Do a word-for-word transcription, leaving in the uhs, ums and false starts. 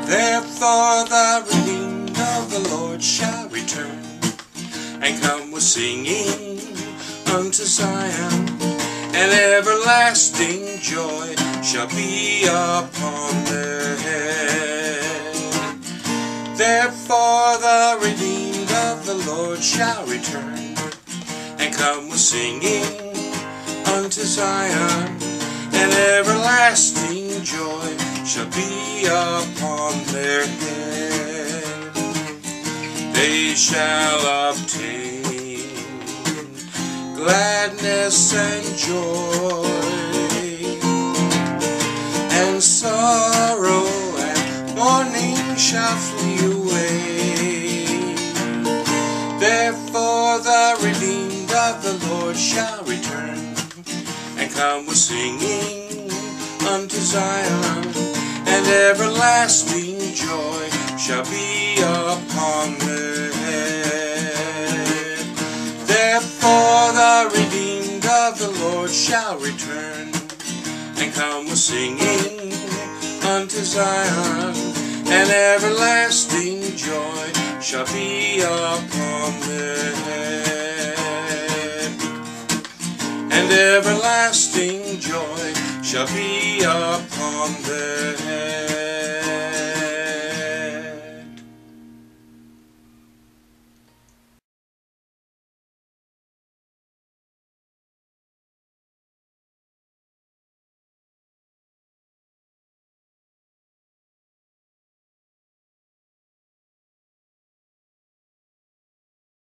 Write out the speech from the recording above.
Therefore the redeemed of the Lord shall return, and come with singing unto Zion, and everlasting joy shall be upon their head. Therefore the redeemed of the Lord shall return, and come with singing unto Zion, and everlasting joy shall be upon their head. They shall obtain gladness and joy, and sorrow and mourning shall flee away. Therefore the redeemed of the Lord shall return, and come with singing unto Zion, and everlasting joy shall be upon their head. Therefore the redeemed of the Lord shall return, and come with singing unto Zion, and everlasting joy shall be upon their head. And everlasting joy shall be upon their head.